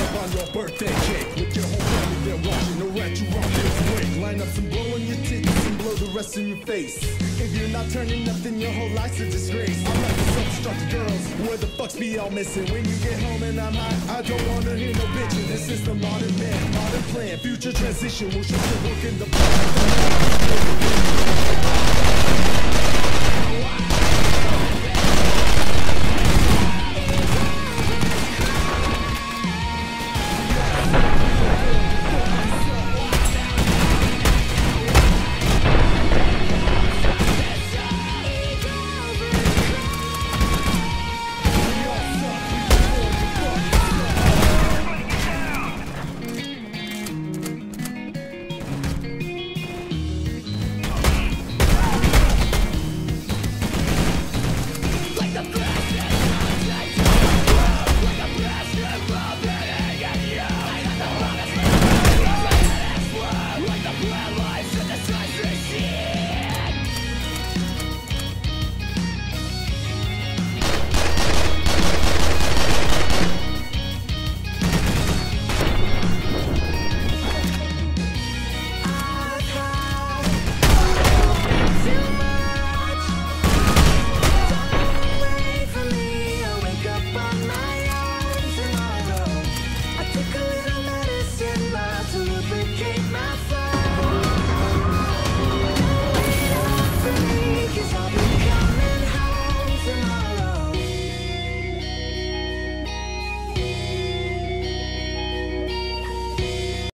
up on your birthday cake with your whole family there watching. No rat, you rock this break. Line up some blow on your titties and blow the rest in your face. If you're not turning up, then your whole life's a disgrace. I like the self-destructive girls. Where the fucks be all missing? When you get home and I'm hot, I don't wanna hear no bitching. This is the modern man, modern plan. Future transition will show you work in the